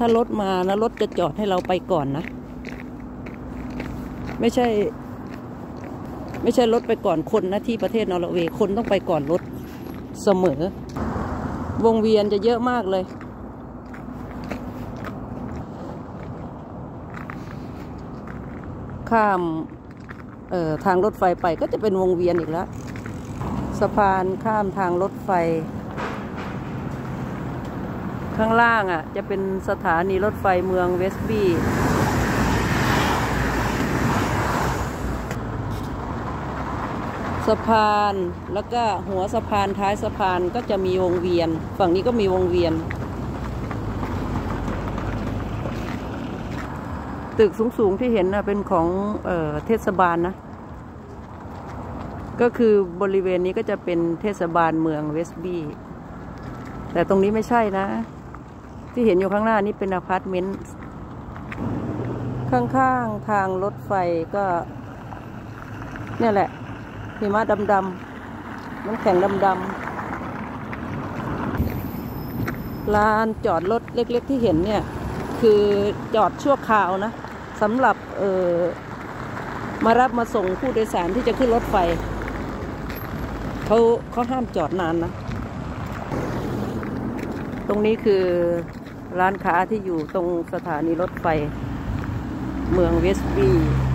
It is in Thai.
ถ้ารถมานะรถจะจอดให้เราไปก่อนนะไม่ใช่รถไปก่อนคนนะที่ประเทศนอร์เวย์คนต้องไปก่อนรถเสมอวงเวียนจะเยอะมากเลยข้ามทางรถไฟไปก็จะเป็นวงเวียนอีกแล้วสะพานข้ามทางรถไฟข้างล่างอ่ะจะเป็นสถานีรถไฟเมืองเวสบี้สะพานแล้วก็หัวสะพานท้ายสะพานก็จะมีวงเวียนฝั่งนี้ก็มีวงเวียนตึกสูงๆที่เห็นนะเป็นของเทศบาลนะก็คือบริเวณนี้ก็จะเป็นเทศบาลเมืองเวสบี้แต่ตรงนี้ไม่ใช่นะที่เห็นอยู่ข้างหน้านี้เป็นอพาร์ตเมนต์ข้างๆทางรถไฟก็เนี่ยแหละหิมะดำน้ำแข็งดำลานจอดรถเล็กๆที่เห็นเนี่ยคือจอดชั่วคราวนะสำหรับมารับมาส่งผู้โดยสารที่จะขึ้นรถไฟเขาห้ามจอดนานนะตรงนี้คือร้านค้าที่อยู่ตรงสถานีรถไฟเมืองเวสบี้